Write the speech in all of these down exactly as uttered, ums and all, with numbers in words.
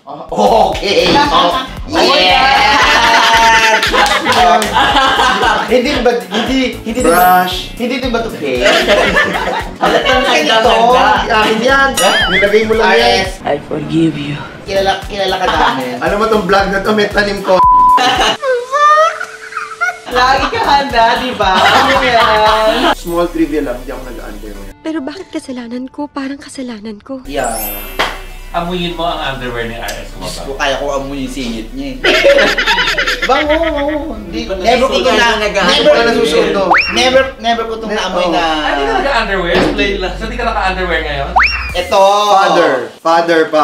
Oh, okay. Oh, yes! Hindi ba, hindi, hindi Brush. Hindi din ba ito pay? Halatang Ito, akin yan. Nilagay mo lang yan. I forgive you. Kilala, kilala ka namin. Alam mo tong vlog na to, may tanim ko. Lagi ka handa, di ba? Ano yan? Small trivia lang, hindi ako nag-underwear. Pero bakit kasalanan ko? Parang kasalanan ko. Yeah. Amuyin mo ang underwear ni R S mo ba? Kung kaya ko amoy yung singit niya eh. Bang, oo, oo. Never ko ito na, never Wala nasusunod to. Never, never ko itong naamoy na... Ah, di ka naka-underwear? Plain lang. So, di ka naka-underwear ngayon? Ito! Father. Father pa.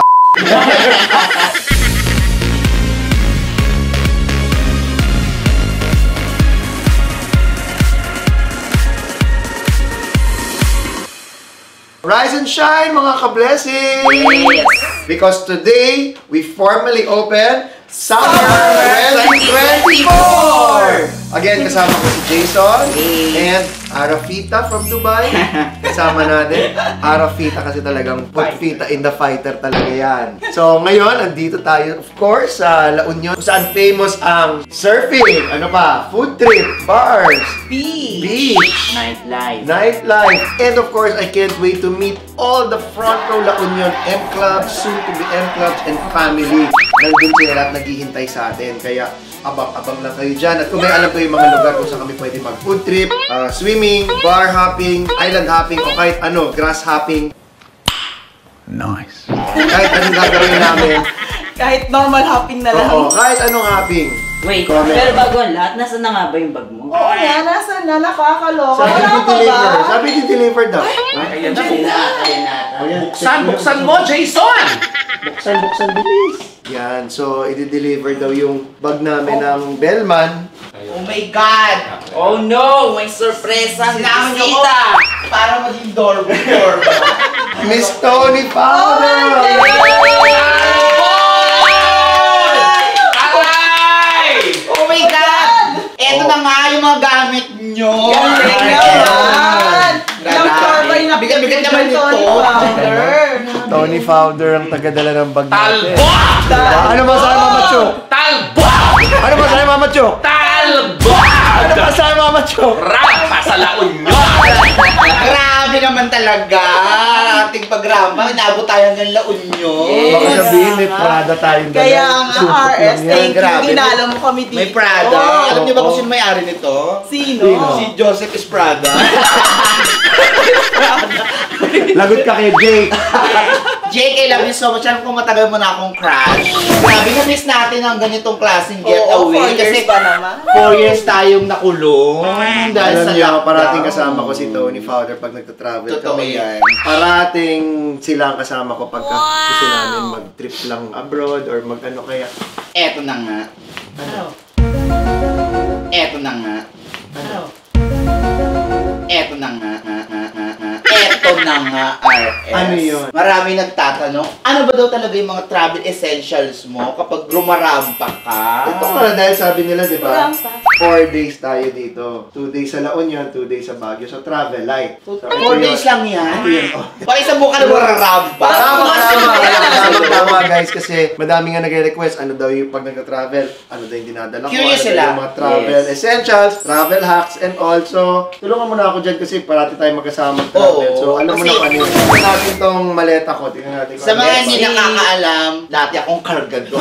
Rise and shine, mga ka-blessings! Yes. Because today, we formally open Summer twenty twenty-four! Again, kasama ko si Jason and Arafita from Dubai. Kasama natin. Arafita kasi talagang put fita in the fighter talaga yan. So, ngayon, andito tayo, of course, sa La Union, kung saan famous ang surfing, ano pa, food trip, bars, Beach. beach, Nightlife. nightlife, and of course, I can't wait to meet all the front row La Union M Clubs, soon to be M Clubs, and family. Nandun sila lahat naghihintay sa atin. Kaya, abang-abang lang kayo dyan. At kung may alam ko yung mga lugar kung saan kami pwede mag-food trip, uh, swimming, bar hopping, island hopping, o kahit ano, grass hopping. Nice. Kahit anong gagawin namin. Kahit normal hopping na lang. Oo, kahit anong hopping. Wait, Comment. pero bago ang lahat, nasa na nga ba yung bag mo? Oo nga, nasa na, nakakaloka. Sabi Wala ko pa ba? deliver. Sabi ko deliver daw. Ayan na. Ayun na, ayun na. Ayan, Buksan, check buksan mo. mo, Jason! Buksan, buksan, bilis. Yan, so i-deliver daw yung bag namin ng Bellman. Oh my God! Oh no! May sorpresa ang Sinama niyo ko bisita! para maging door-door. Miss Tony Powder! Oh my God! Eto na nga yung mga gamit nyo. Galing naman! Yung turbay na Bigat-bigat naman Tony ito. Powder. Tony Powder ang tagadala ng bag natin. Talbot! Ano ba sa'yo, Mama Chok? Talbot! Ano ba sa'yo, Mama Chok? Talbot! Ano ba sa'yo, Mama Chok? Rampa sa La Union! Grabe naman talaga. Ating pagrama, inabot tayo ng La Union. Baka sabihin, may Prada tayong dala. Kaya nga, Supot R S, lang yan. thank you. Grabe. Ginala mo kami dito. May Prada. Alam niyo ba kung sino may-ari nito? Sino? Si Joseph Esprada. Lagot ka kay Jake. Jake, I love you so much. Alam ko matagal mo na akong crush. Grabe, na-miss natin ang ganitong klaseng Oo, getaway. four years pa naman. four years tayong nakulong. Dahil Alam sa niyo, lockdown. parating kasama ko si Tony Powder pag nagtatravel Totoo kami. yan. Parating sila ang kasama ko pagka gusto namin mag-trip lang abroad or mag-ano kaya. Eto na nga. Ano? Eto na nga. Ano? Eto na nga. nga, nga, nga, nga. Eto na nga, R S. Ano yun? Marami nagtatanong, ano ba daw talaga yung mga travel essentials mo kapag rumarampa ka? Ito pala dahil sabi nila, di ba? Rampa. Four days tayo dito. Two days sa La Union, two days sa Baguio. So, travel light. So, ito Four yun. days lang yan. Ito yun. Oh. Pag isang buka na mararampa. Tama, tama, Tama. tama, tama, guys. Kasi madami nga nagre-request, ano daw yung pag nagka-travel, ano daw yung dinadala ko, Curious ano daw sila. yung mga travel Yes. essentials, travel hacks, and also, tulungan mo na ako dyan kasi parati tayo magkasama travel. Oo. So, alam mo Kasi- na kano. Tingnan natin tong maleta ko. Tingnan natin kung Sa ano mga yan. hindi nakakaalam, dati akong kargador.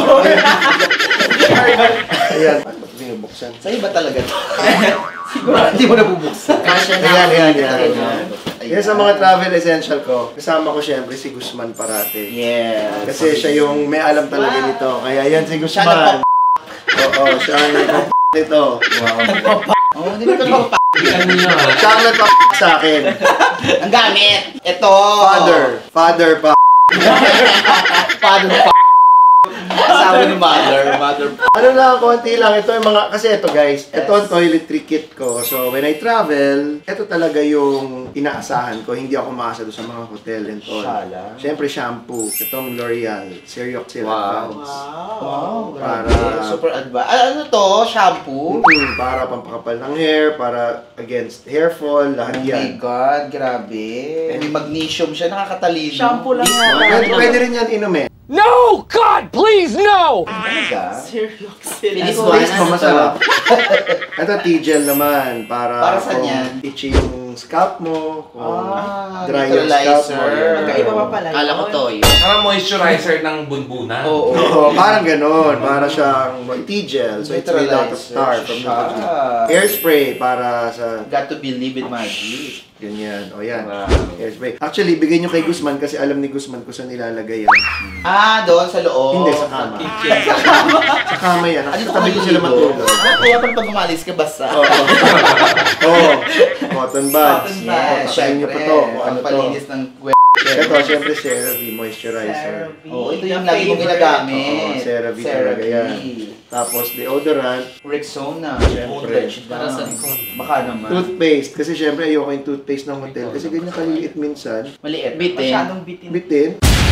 Ayan. Paano ba binubuksan? Sa'yo ba talaga to? Siguro, hindi mo nabubuksan. Kasya na. Ayan, ayan, ayan. Ayan. Yan sa mga travel essential ko. Kasama ko syempre si Guzman parate. Yes. Kasi siya yung may alam talaga nito. Kaya yan si Siya Guzman. Oo, siya ang nagpa nito. Wow. Oh, hindi ko pa. Ano nyo? Siya ang nagpa sa akin. Ang gamit. Ito. Father. Father pa. Father pa. Asawa ni mother. Mother pa. Ano lang, konti lang. Ito yung mga, kasi ito guys, ito ang toiletry kit ko. So, when I travel, ito talaga yung inaasahan ko. Hindi ako maasa doon sa mga hotel and all. Shala. Siyempre, shampoo. Itong L'Oreal. Serioxil Wow. Advance. Wow. Para- Grabe. Super advanced. Ah, ano to? Shampoo? Mm, para pampakapal ng hair, para against hair fall, lahat Oh my yan. God, grabe. May magnesium siya, nakakatalino. Shampoo lang This yan. one. Pwede, pwede rin yan inumin. No! God, please! Talaga? Seriously. Pinis Ano, one. Taste mo ano masarap. Ito T-gel naman para, Para saan kung yan? itchy yung scalp mo, kung Ah, dry yung scalp mo. neutralizer. yan. Magkaiba pa pala. Kala ko yun. toyo. Parang moisturizer ng bunbunan. Oo. Oo, parang ganon. Para siyang T-gel. So it's made out of Neutralizer tar from siya. the Hairspray para sa Got to believe in magic. ganyan. O yan. Wow. Hairspray. Actually, bigay nyo kay Guzman kasi alam ni Guzman kung saan nilalagay yan. Ah, doon sa loob. Hindi, sa kama. Sa kama yan. Ano Sa tabi ko sila matulog. Kaya pala pag umalis ka basta. Oo. Oo. Cotton buds. Cotton Yes. buds, Patayin nyo pa to. Kung ano to. Palinis ng kwe. Ito, syempre, CeraVe Moisturizer. CeraVe. Oo, ito yung lagi mong ginagamit. Oo, CeraVe talaga yan. Tapos, deodorant, Rexona. Siyempre. Para sa likod. Baka naman. toothpaste. Kasi syempre, ayoko yung toothpaste ng hotel. Kasi ganyan kaliliit minsan. Maliit. Masyadong bitin. Bitin.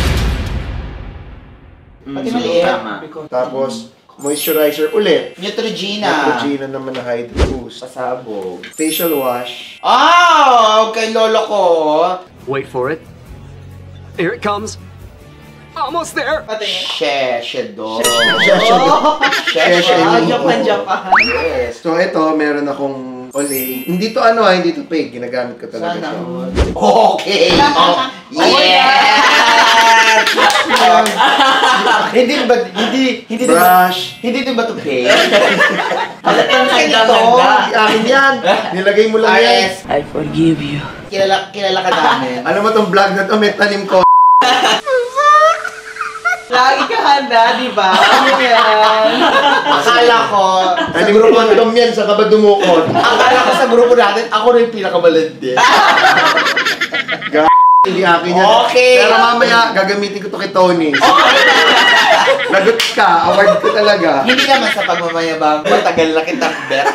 Pati maliit. Tama. Tapos, moisturizer ulit. Neutrogena. Neutrogena naman na Hydro Boost. Pasabog. Facial wash. Ah! Kay lolo ko. Wait for it. Here it comes. Almost there. Patingin. She, Shedo. Oh! She- she- Ah, Japan, Japan. Yes. So, ito, meron akong Olay. Hindi to ano ah, hindi to fake. Ginagamit ko talaga Sana. siya. Okay. Oh, yes! Hindi ba, hindi, hindi din ba, Brush. hindi din ba to pay? Halatang Ganito. handa-handa. Akin yan. Nilagay mo lang yan. R S, I forgive you. kilala, kilala ka namin. Alam mo tong vlog na to, may tanim ko. Lagi ka handa, di ba? Ano yan? Akala ko, sa Tanim ko grupo, kondom yan sa kabadumukot. akala ko sa grupo natin, ako rin yung pinakamalandi. G***, hindi akin yan. Okay. Pero mamaya, gagamitin ko to kay Tony. Lagot ka, award ko talaga. Hindi naman sa pagmamayabang, matagal na kitang bet.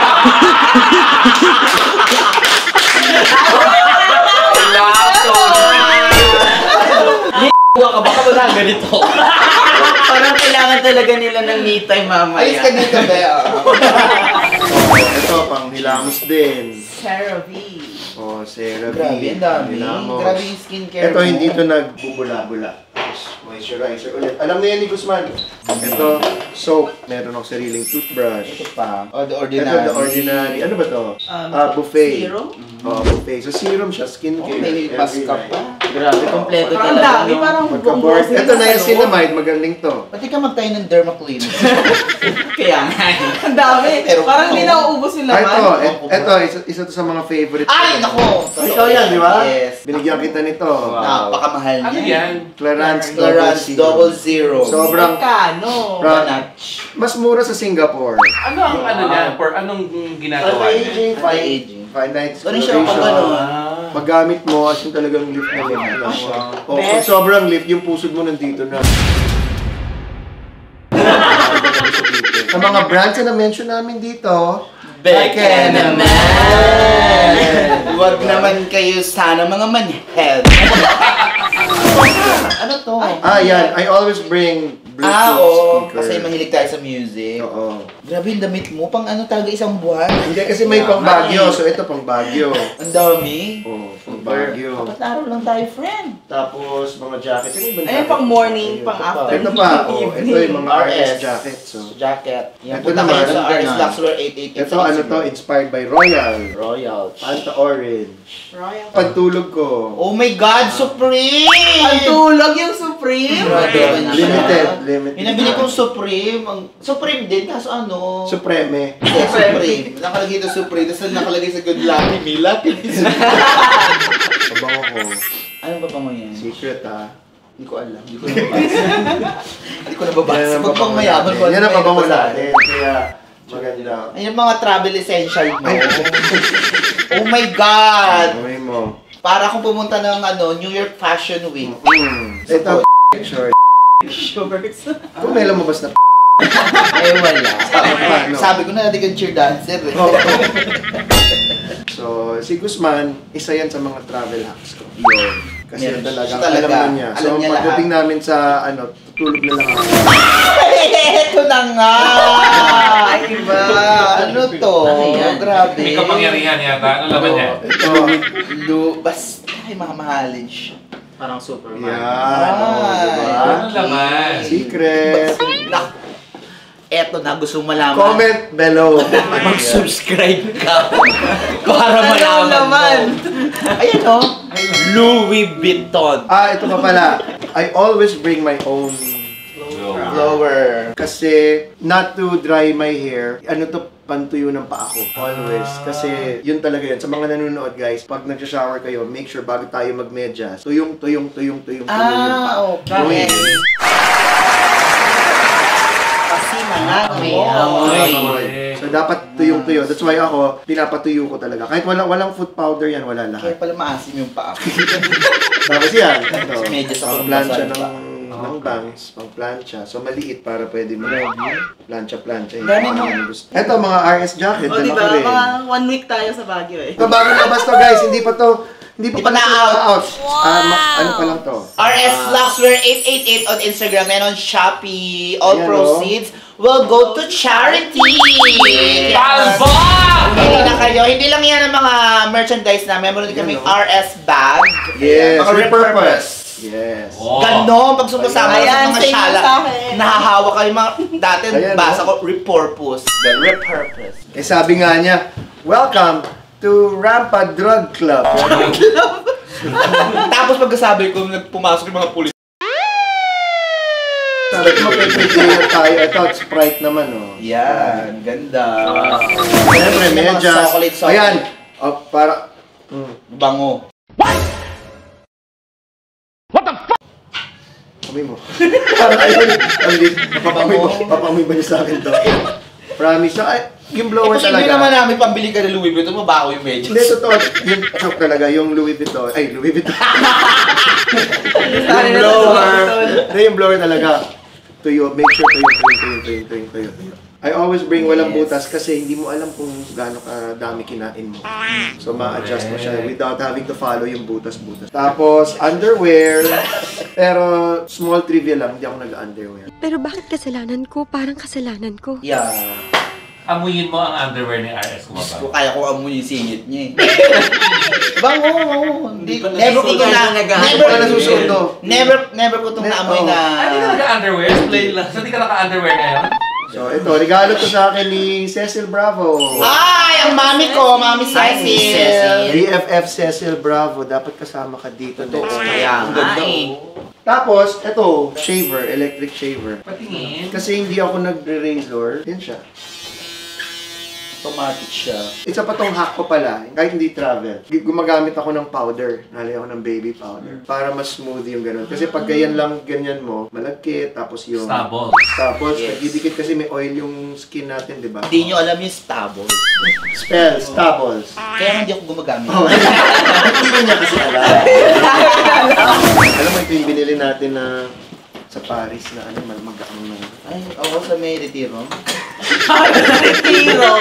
Huwag ka, baka wala ganito. Parang kailangan talaga nila ng me time mamaya. Ayos ka dito, be. Ito, pang hilamos din. CeraVe. Oh, CeraVe. Grabe, ang dami. Hilamos. Grabe yung skincare Ito, mo. hindi to nagbubula-bula. Moisturizer ulit. Alam na yan ni Guzman. Ito, soap. Meron akong sariling toothbrush. Ito pa. Oh, the Ito, ordinary. the ordinary. Ano ba to? Um, Ah, buffet. Serum? Oh, buffet. So, serum siya, skincare. Oh, may Every mask ka night. pa. Grabe, kompleto Parang talaga. dami, no? parang Pagka-board. buong Ito na yung sa loob. cinnamide. Magaling to. Pati ka magtayo ng dermaclean. Kaya nga. Ang dami. Pero- Parang hindi nauubos yung Ah, laman. ito. et- Ito, isa, isa to sa mga favorite. Ay, ko. nako! Ikaw yan, di ba? Yes. Binigyan kita nito. Napakamahal Ano niya. yan? Clarence Clarence Double Zero. Sobrang, Magkano? Pra- mas mura sa Singapore. Ano ang ano niya? For anong ginagawa niya? Anti-aging, five, Anti-aging. five nights Ano siya, pag ano? Ah. Paggamit mo, as in talagang lift na lift na siya. O, pag Best. sobrang lift, yung pusod mo nandito na. Sa mga brands na na-mention namin dito, Beke naman! Huwag naman kayo sana mga manhead. Ano to? ah, yan, I always bring Bluetooth Ah, oo. speaker. Kasi mahilig tayo sa music. Oo. Grabe yung damit mo. Pang ano talaga isang buwan. Hindi kasi may pang Baguio, so ito pang Baguio. Ang dami. Oh, pang Baguio. Dapat araw lang tayo, friend. Tapos mga jacket. Ano yung Ayun, jacket? pang morning, Ayun. pang Ito pa. afternoon. Ito pa, oh, ito yung mga R S jacket. So, Jacket. Yan, Ito punta naman, kayo sa ang R S ganon. Luxwear eight eighty. ito ano to, inspired by Royal. Royal. Fanta Orange. Royal. Pagtulog ko, Oh my God, Supreme! Ang tulog yung Supreme. Grabe naman siya. limited, limited. Yung nabili kong Supreme, ang Supreme din, kaso ano? Supreme. Hindi, Supreme. Nakalagay ito Supreme, tapos nakalagay sa Good Lucky Me, Lucky Me. Kabango ko. Ano ba pa mo yan? Secret ha. Hindi ko alam. Hindi ko nababasa. Hindi ko nababasa. ang Pag pang mayaman ko, Yan ang ano pabango may nabasa? natin. Kaya maganda. Ay, yung mga travel essential mo. Oh my God! Gawin mo. Para akong pumunta ng ano, New York Fashion Week. Mm. Ito, short. Shorts. Kung may lumabas na Eh, wala. Sabi, Paano? sabi ko na natin yung cheer dancer eh. Oo. So, si Guzman, isa yan sa mga travel hacks ko. Yun. Kasi Meron talaga, siya talaga. alam na niya. Alam So, niya pagdating namin sa, ano, tutulog na lang ako. Ito na nga! Iba! Ano to? Ano yan? Grabe. May kapangyarihan yata. Ano laban niya? Ito, Lu, basta ay mamahalin siya. Parang Superman. Yan. Oh, diba? Ano laman? Secret. Nak, eto na, gusto mong malaman. Comment below. Mag-subscribe ka. Para Ano malaman naman? mo. Ayan o. Louis Vuitton. Ah, ito pa pala. I always bring my own Blower. kasi not to dry my hair. Ano to, pantuyo ng paa ko. Always. Kasi yun talaga yun. Sa mga nanonood guys, pag nag-shower kayo, make sure bago tayo mag-medyas, tuyong, tuyong, tuyong, tuyong, tuyong yung paa. Ah, okay. Tuyong. Kasi mga May amoy. amoy. So dapat tuyong tuyo. That's why ako, pinapatuyo ko talaga. Kahit wala, walang food powder yan, wala Kaya lahat. pala maasim yung paa. Tapos yan. Ito, Medyas ako pang plancha ng ng, ng bangs, pang plancha. So maliit para pwede mo plancha-plancha. Dami mo. Ito, mga R S jacket. O, dala di ko ba? rin. Mga one week tayo sa Baguio eh. Ito, bagong labas to guys. Hindi pa to, hindi pa Hindi pa pala na-out. to out. Ah, ma- ano pa lang to? R S Luxwear eight eight eight on Instagram and on Shopee. All Ayan, proceeds will go to charity. Talbo! Hindi na kayo. Hindi lang yan ang mga merchandise na. Meron din kaming Ayan, oh. R S bag. Yes, Mga repurpose. Yes. Oh. Ganon, pag sumasama Ayan, sa mga same shala, sa akin. nahahawa kayo mga, dati Ayan, basa oh. ko, repurpose. The repurpose. Eh sabi nga niya, welcome to Rampa Drug Club. Tapos pagkasabi ko, pumasok yung mga pulis. Sabi ko, mag-prepare tayo. Ito, Sprite naman, oh. Yan, ganda. Siyempre, Mga medyas. chocolate, chocolate. Ayan. Oh, para... Hmm. Bango. Amoy mo. Parang ayun. Hindi. Papamoy mo. Papamoy ba niya sa akin to? Promise. So, ay, yung Eh, blower kasi hindi naman talaga. namin pambili ka ng Louis Vuitton, mabaho yung medyas. Hindi, totoo. Yung joke talaga, yung Louis Vuitton. Ay, Louis Vuitton. yung blower. Hindi, yung blower talaga. Tuyo. Make sure tuyo, tuyo, tuyo, tuyo, tuyo, tuyo, tuyo. I always bring walang Yes. butas kasi hindi mo alam kung gaano kadami kinain mo. So, ma-adjust mo siya without having to follow yung butas-butas. Tapos, underwear. Pero, small trivia lang, hindi ako nag-underwear. Pero bakit kasalanan ko? Parang kasalanan ko. Yeah. Amuyin mo ang underwear ni R S Kung Kumabang. kaya ko amoy yung singit niya eh. Bango, oo. Hindi, pa never ko nasusuot. na, Naghahanap never, Wala nasusuot to. never, never ko itong naamoy na. Ah, di ka naka-underwear? Plain lang. So, di ka naka-underwear ngayon? So, ito, regalo to sa akin ni Cecil Bravo. Ay, ang mami ko, mami Ay, ni Cecil. Cecil. B F F Cecil Bravo, dapat kasama ka dito. Totoo. next time. Kaya nga eh. Tapos, ito, shaver, electric shaver. Patingin. Kasi hindi ako nagre-razor. Yan siya. Automatic siya. Isa pa tong hack ko pala, kahit hindi travel. G- Gumagamit ako ng powder. Nalay ako ng baby powder. Para mas smooth yung ganun. Kasi pag ganyan lang, ganyan mo, malagkit, tapos yung... Stubble. Tapos, Yes. nagdidikit kasi may oil yung skin natin, di ba? Hindi nyo alam yung stubble. Spell, stubbles. Kaya nga hindi ako gumagamit. Oh, hindi ko niya kasi alam. Alam mo, ito yung binili natin na sa Paris na ano, mag-ang na. Ay, ako sa may retiro. Retiro.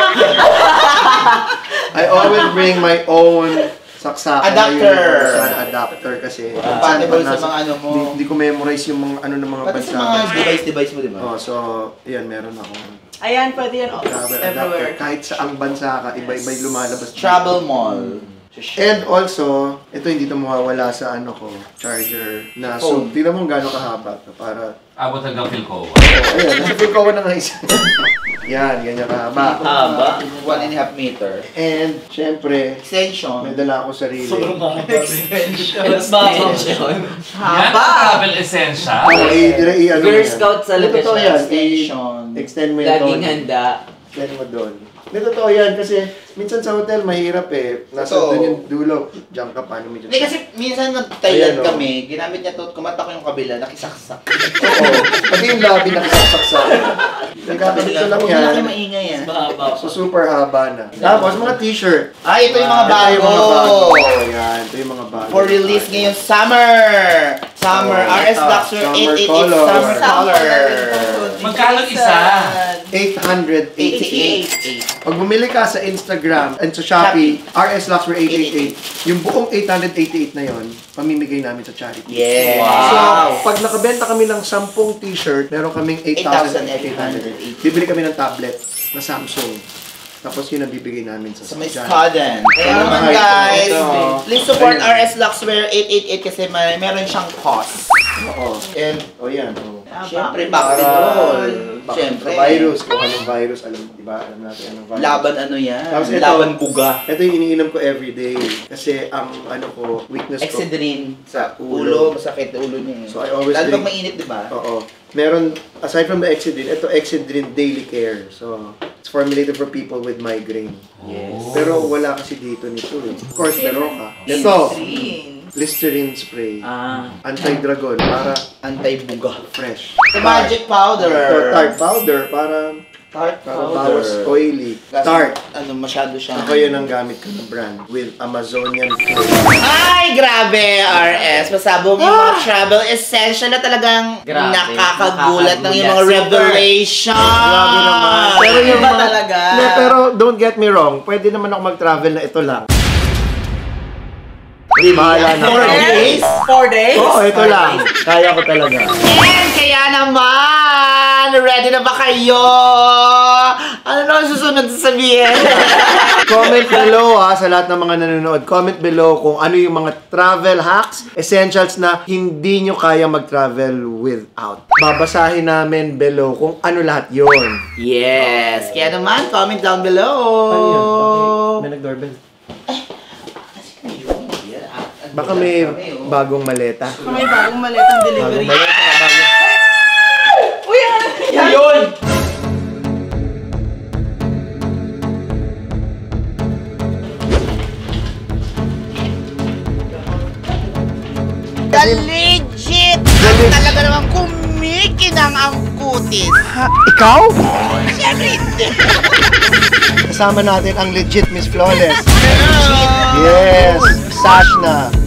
I always bring my own saksakan na Adapter. universal adapter kasi Compatible saan sa pa mga ano mo. Hindi, hindi ko memorize yung mga ano ng mga Pati bansa. sa mga device-device mo, di ba? Oh, so, ayan, meron ako. Ayan, pwede yan Travel adapter. everywhere. Kahit saang bansa ka, iba-iba yung lumalabas. dito. Travel mall. And also, ito hindi ito mawawala sa ano ko, charger na so, Phone. tingnan mo kung gaano kahaba to para Abot hanggang Philcoa. oh, ayan, nasa full ko na nga isa. Yan, ganyan kahaba. Haba. One and a half meter. And, syempre, Extension. may dala ako sarili. Extension. Yan ang travel essential. Oh, i, dire, i, ano Girl yan. Scout talaga Totoo siya. yan. Extension. I- Extend mo yan Laging doon. handa. Extend mo doon. Hindi, totoo yan kasi minsan sa hotel mahirap eh. Nasa Totoo. doon yung dulo. Diyan ka, paano mo dyan? Hindi kasi minsan nag-Thailand Ayan, oh. kami, ginamit niya to, kumanta ko yung kabila, nakisaksak. Oo. Pati yung lobby nakisasaksak. Nagkakabito lang Huwag yan. na kayo maingay yan. Mahaba. So super haba na. Tapos mga t-shirt. Ah, ito yung mga Ito bago. yung mga bago. Ayan, ito yung mga bago. For release ngayong summer. Summer. Oh, R S ito. Luxury Summer eight eight eight color. Summer Color. Magkano isa? eight hundred eighty-eight. Pag bumili ka sa Instagram and sa Shopee, R S Luxury eight eight eight, yung buong eight hundred eighty-eight na yon, pamimigay namin sa charity. Yes. So, pag nakabenta kami ng sampung t-shirt, meron kaming eight thousand eight hundred. eight thousand eight hundred eighty. Bibili kami ng tablet na Samsung. Tapos yun ang bibigay namin sa Sa may Dyan. Skaden. Kaya Ito, naman ito, guys, ito. please support Ayun. R S Luxwear eight eight eight kasi may, meron siyang cost. Oo. And, o oh, yan. Oh. Siyempre, back and roll. Siyempre. Virus, kung anong virus, alam, di ba? Alam natin anong virus. Laban ano yan? Tapos ito, Laban buga. Ito yung iniinom ko everyday. Kasi ang ano ko, weakness ko. Excedrin. Sa Ulo, ulo. masakit na ulo niya eh. So I always Lalo drink- pag mainit, di ba? Oo. Meron, aside from the Excedrin, ito Excedrin Daily Care. So, it's formulated for people with migraine. Yes. Pero wala kasi dito nito eh. Of course, meron ka. Ito, Listerine spray. Ah. Anti-dragon, para Anti-buga. fresh. The magic powder. Ito, tart powder, para Tart para powder. bawas oily. Kasi, Tart. Ano, masyado siyang... Ako yun ang gamit ko ng brand with Amazonian Clay. Ay, grabe, R S. Pasabog yung mga travel essential na talagang Grabe. nakakagulat ng yung mga Nakakagulat. revelation. Grabe naman. Pero yung Iba mga- talaga. Ne, pero don't get me wrong, pwede naman ako mag-travel na ito lang. Bahala na. Four days? Four days? Oo, ito lang. Kaya ko talaga. And kaya naman, ready na ba kayo? Ano na ang susunod sasabihin? Comment below ha, sa lahat ng mga nanonood. Comment below kung ano yung mga travel hacks, essentials na hindi nyo kaya mag-travel without. Babasahin namin below kung ano lahat yon. Yes. Kaya naman, comment down below. Ano yun? Bakit may nag-doorbell? Baka may bagong maleta. May bagong maletang Bagong delivery. maleta. Bagong... Uy, ano yan? Yun! The legit! Ang talaga naman kumikinang ang kutis. Ikaw? Siyempre hindi. Kasama natin ang legit Miss Flawless. Yes! Sash na.